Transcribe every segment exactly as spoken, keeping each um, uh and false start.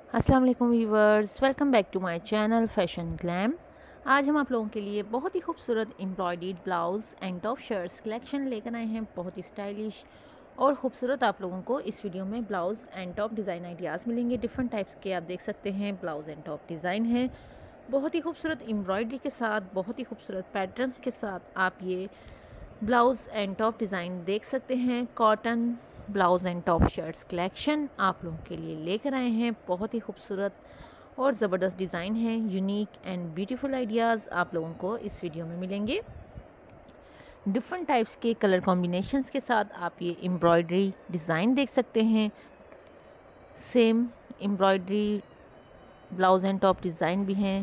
अस्सलाम वालेकुम viewers, welcome back to my channel fashion glam. आज हम आप लोगों के लिए बहुत ही खूबसूरत embroidered blouse and top shirts collection लेकर आए हैं। बहुत ही स्टाइलिश और ख़ूबसूरत आप लोगों को इस वीडियो में blouse and top design ideas मिलेंगे। डिफरेंट टाइप्स के आप देख सकते हैं ब्लाउज़ एंड टॉप डिज़ाइन है। बहुत ही खूबसूरत एम्ब्रॉयडरी के साथ, बहुत ही खूबसूरत पैटर्न्स के साथ आप ये ब्लाउज़ एंड टॉप डिज़ाइन देख सकते हैं। Cotton blouse and top shirts collection आप लोगों के लिए लेकर आए हैं। बहुत ही खूबसूरत और ज़बरदस्त डिज़ाइन है। यूनिक एंड ब्यूटीफुल आइडियाज़ आप लोगों को इस वीडियो में मिलेंगे। डिफरेंट टाइप्स के कलर कॉम्बिनेशंस के साथ आप ये एम्ब्रॉयडरी डिज़ाइन देख सकते हैं। Same embroidery blouse and top design भी हैं।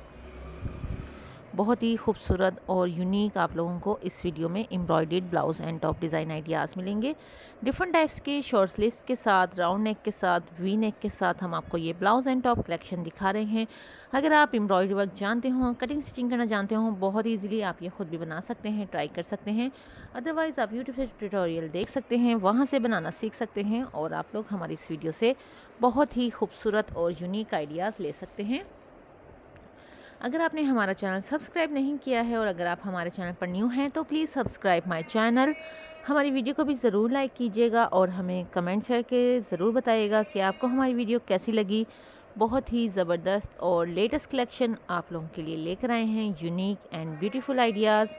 बहुत ही खूबसूरत और यूनिक आप लोगों को इस वीडियो में embroidered blouse and top design ideas मिलेंगे। डिफरेंट टाइप्स के शॉर्ट स्लीव्स के साथ, राउंड नेक के साथ, वी नेक के साथ हम आपको ये ब्लाउज़ एंड टॉप कलेक्शन दिखा रहे हैं। अगर आप एम्ब्रॉयडरी वर्क जानते हो, कटिंग स्टिचिंग करना जानते हो, बहुत ईजीली आप ये खुद भी बना सकते हैं, ट्राई कर सकते हैं। अदरवाइज़ आप यूट्यूब से ट्यूटोरियल देख सकते हैं, वहाँ से बनाना सीख सकते हैं और आप लोग हमारी इस वीडियो से बहुत ही खूबसूरत और यूनिक आइडियाज़ ले सकते हैं। अगर आपने हमारा चैनल सब्सक्राइब नहीं किया है और अगर आप हमारे चैनल पर न्यू हैं तो प्लीज़ सब्सक्राइब माय चैनल। हमारी वीडियो को भी ज़रूर लाइक कीजिएगा और हमें कमेंट करके ज़रूर बताइएगा कि आपको हमारी वीडियो कैसी लगी। बहुत ही ज़बरदस्त और लेटेस्ट कलेक्शन आप लोगों के लिए लेकर आए हैं। यूनिक एंड ब्यूटीफुल आइडियाज़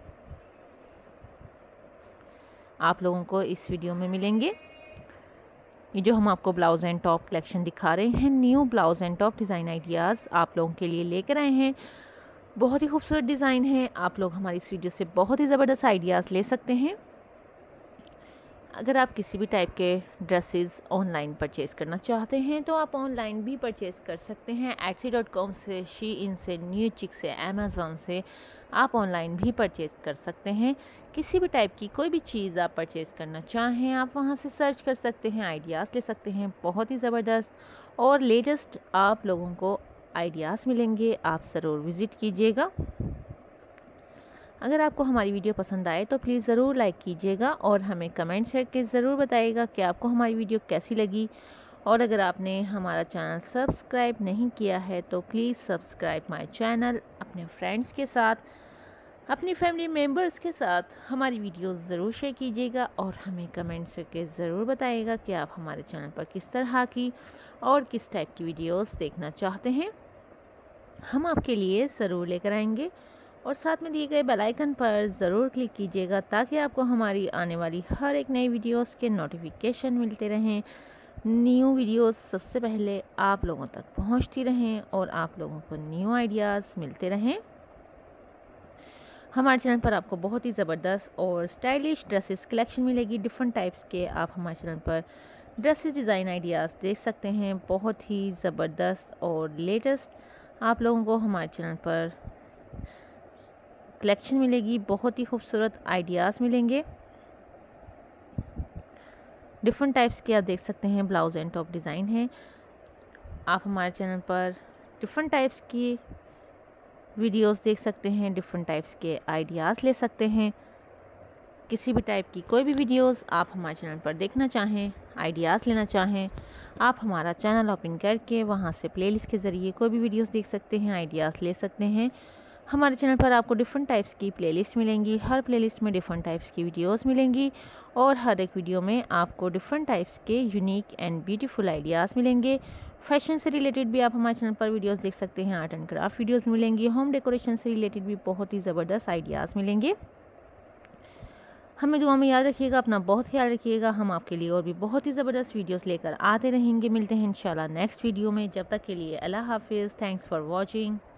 आप लोगों को इस वीडियो में मिलेंगे। ये जो हम आपको ब्लाउज़ एंड टॉप कलेक्शन दिखा रहे हैं, new blouse and top design ideas आप लोगों के लिए लेकर आए हैं। बहुत ही खूबसूरत डिज़ाइन है। आप लोग हमारी इस वीडियो से बहुत ही ज़बरदस्त आइडियाज़ ले सकते हैं। अगर आप किसी भी टाइप के ड्रेसेस ऑनलाइन परचेज़ करना चाहते हैं तो आप ऑनलाइन भी परचेज़ कर सकते हैं। एटसी डॉट कॉम से, शी इन से, न्यू चिक से, अमेज़ॉन से आप ऑनलाइन भी परचेज़ कर सकते हैं। किसी भी टाइप की कोई भी चीज़ आप परचेज़ करना चाहें आप वहां से सर्च कर सकते हैं, आइडियाज़ ले सकते हैं। बहुत ही ज़बरदस्त और लेटेस्ट आप लोगों को आइडियाज़ मिलेंगे। आप ज़रूर विज़िट कीजिएगा। अगर आपको हमारी वीडियो पसंद आए तो प्लीज़ ज़रूर लाइक कीजिएगा और हमें कमेंट करके ज़रूर बताइएगा कि आपको हमारी वीडियो कैसी लगी। और अगर आपने हमारा चैनल सब्सक्राइब नहीं किया है तो प्लीज़ सब्सक्राइब माय चैनल। अपने फ्रेंड्स के साथ, अपनी फैमिली मेम्बर्स के साथ हमारी वीडियो ज़रूर शेयर कीजिएगा और हमें कमेंट करके ज़रूर बताइएगा कि आप हमारे चैनल पर किस तरह की और किस टाइप की वीडियोस देखना चाहते हैं। हम आपके लिए ज़रूर लेकर आएंगे और साथ में दिए गए बेल आइकन पर ज़रूर क्लिक कीजिएगा ताकि आपको हमारी आने वाली हर एक नई वीडियोस के नोटिफिकेशन मिलते रहें। न्यू वीडियोस सबसे पहले आप लोगों तक पहुंचती रहें और आप लोगों को न्यू आइडियाज़ मिलते रहें। हमारे चैनल पर आपको बहुत ही ज़बरदस्त और स्टाइलिश ड्रेसेस कलेक्शन मिलेगी। डिफरेंट टाइप्स के आप हमारे चैनल पर ड्रेसेस डिज़ाइन आइडियाज़ देख सकते हैं। बहुत ही ज़बरदस्त और लेटेस्ट आप लोगों को हमारे चैनल पर कलेक्शन मिलेगी। बहुत ही खूबसूरत आइडियाज़ मिलेंगे। डिफरेंट टाइप्स के आप देख सकते हैं ब्लाउज़ एंड टॉप डिज़ाइन है। आप हमारे चैनल पर डिफरेंट टाइप्स की वीडियोस देख सकते हैं, डिफरेंट टाइप्स के आइडियाज़ ले सकते हैं। किसी भी टाइप की कोई भी वीडियोस आप हमारे चैनल पर देखना चाहें, आइडियाज़ लेना चाहें, आप हमारा चैनल ओपन करके वहां से प्लेलिस्ट के ज़रिए कोई भी वीडियोस देख सकते हैं, आइडियाज़ ले सकते हैं। हमारे चैनल पर आपको डिफरेंट टाइप्स की प्लेलिस्ट मिलेंगी। हर प्लेलिस्ट में डिफरेंट टाइप्स की वीडियोस मिलेंगी और हर एक वीडियो में आपको डिफरेंट टाइप्स के यूनिक एंड ब्यूटीफुल आइडियाज़ मिलेंगे। फैशन से रिलेटेड भी आप हमारे चैनल पर वीडियोस देख सकते हैं। आर्ट एंड क्राफ्ट वीडियोस मिलेंगी। होम डेकोरेशन से रिलेटेड भी बहुत ही ज़बरदस्त आइडियाज़ मिलेंगे। हमें दुआ में याद रखिएगा, अपना बहुत ख्याल रखिएगा। हम आपके लिए और भी बहुत ही ज़बरदस्त वीडियोस लेकर आते रहेंगे। मिलते हैं इंशाल्लाह नेक्स्ट वीडियो में। जब तक के लिए अल्लाह हाफिज़। Thanks for watching.